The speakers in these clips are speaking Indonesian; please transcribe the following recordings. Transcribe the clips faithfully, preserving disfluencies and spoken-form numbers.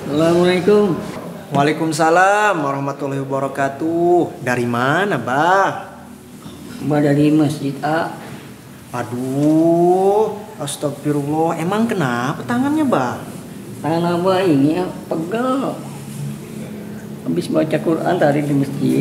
Assalamualaikum. Waalaikumsalam warahmatullahi wabarakatuh. Dari mana, Bah? Mbak dari masjid A. Aduh, astagfirullah. Emang kenapa tangannya, Bah? Tangan abah ini ya pegel. Habis baca Quran tadi di masjid.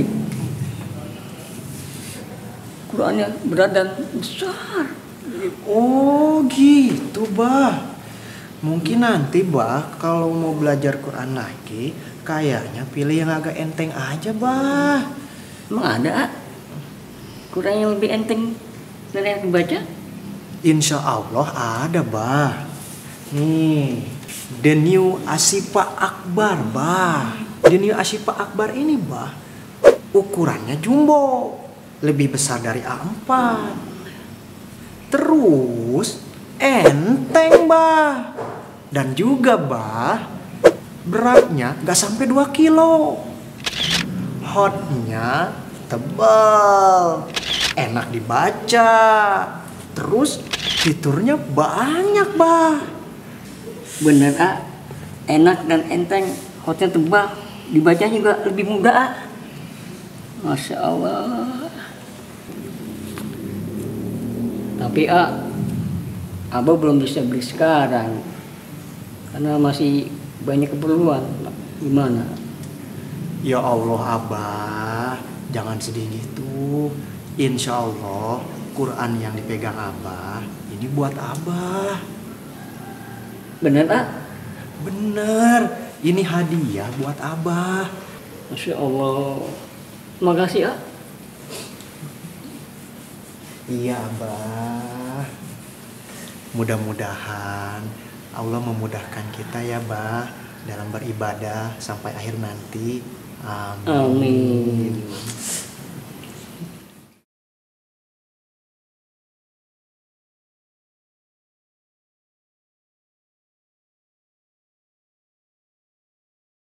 Qurannya berat dan besar. Oh, gitu, Bah. Mungkin nanti, Bah, kalau mau belajar Quran lagi, kayaknya pilih yang agak enteng aja, Bah. Emang ada Quran yang lebih enteng dari yang dibaca? Insya Allah ada, Bah. Nih, The New Ashifa Akbar, Bah. The New Ashifa Akbar ini, Bah, ukurannya jumbo, lebih besar dari A empat. Terus enteng, Bah. Dan juga, Bah, beratnya gak sampai dua kilo. Hotnya tebal, enak dibaca. Terus fiturnya banyak, Bah. Bener A. Enak dan enteng. Hotnya tebal. Dibaca juga lebih mudah A. Masya Allah. Tapi A, Abah belum bisa beli sekarang karena masih banyak keperluan. Gimana? Ya Allah, Abah, jangan sedih gitu. Insya Allah Quran yang dipegang Abah ini buat Abah. Bener A? Bener, ini hadiah buat Abah. Masya Allah. Makasih A. Iya, Abah. Mudah-mudahan Allah memudahkan kita ya, Bah, dalam beribadah sampai akhir nanti. Amin. Amin.